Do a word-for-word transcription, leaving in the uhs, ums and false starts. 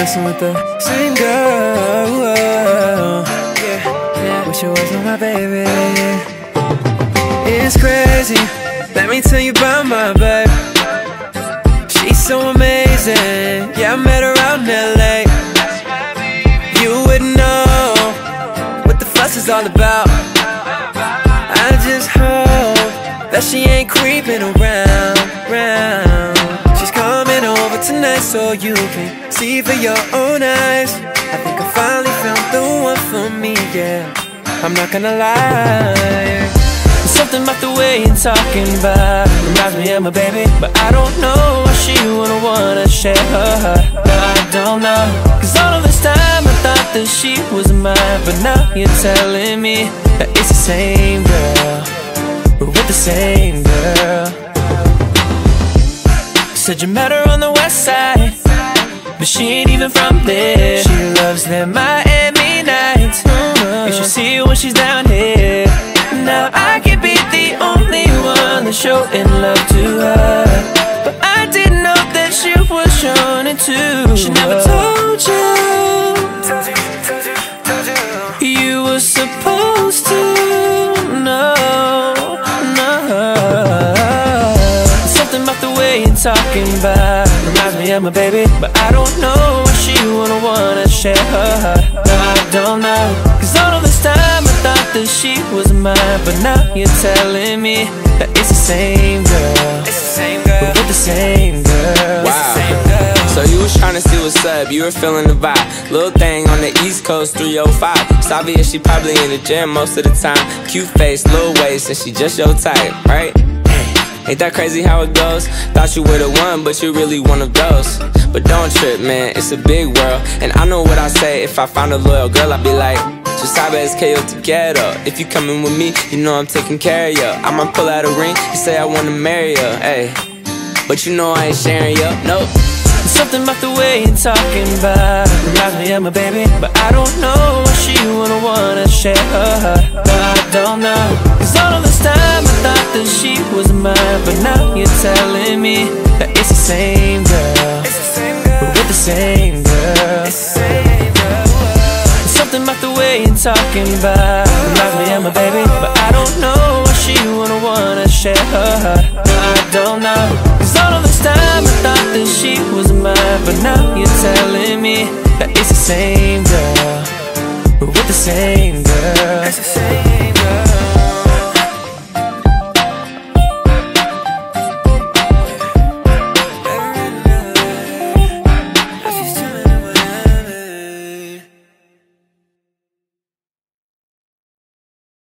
messing with the same girl. Yeah, yeah. Wish it wasn't my baby. It's crazy, let me tell you about my babe. She's so amazing, yeah, I met her out in L A. You wouldn't know what the fuss is all about. I just hope that she ain't creeping around, round. She's coming over tonight so you can see for your own eyes. I think I finally found the one for me, yeah, I'm not gonna lie. Something about the way you're talking about reminds me of my baby, but I don't know why she wouldn't wanna share her. No, I don't know, cause all of this time I thought that she was mine, but now you're telling me that it's the same girl, we're with the same girl. Said you met her on the west side, but she ain't even from there. She loves them Miami nights, you should see her when she's down here. Now I can be the only one that's showing love to her, but I didn't know that she was showing it too. She never told you, you were supposed to know, know. Something about the way you're talking about reminds me of my baby, but I don't know why she wouldn't wanna share her. No, I don't know, cause all of this time I thought that she was mine, but now you're telling me that it's the same girl, it's the same girl, we're with the same girl. Wow. It's the same girl. So you was trying to see what's up, you were feeling the vibe. Little thing on the East Coast, three oh five. It's obvious she probably in the gym most of the time. Cute face, little waist, and she just your type, right? Ain't that crazy how it goes? Thought you were the one, but you really one of those. But don't trip, man, it's a big world. And I know what I say, if I found a loyal girl, I'd be like, tú sabes que yo te quiero. If you coming with me, you know I'm taking care of you. I might pull out a ring, you say I wanna marry you, ayy, but you know I ain't sharing you, nope. Something about the way you're talking about reminds me of my baby, but I don't know why she wouldn't wanna share her. No, I don't know, cause all of this time I thought that she was mine, but now you're telling me that it's the same girl, it's the same girl, we're with the same girl, it's the same girl. Something about the way you're talking about reminds me of my baby, but I don't know why she wouldn't wanna share her. No, I don't know, cause all of this time I thought that she was mine, but now you're telling me that it's the same girl, we're with the same girl, it's the same girl.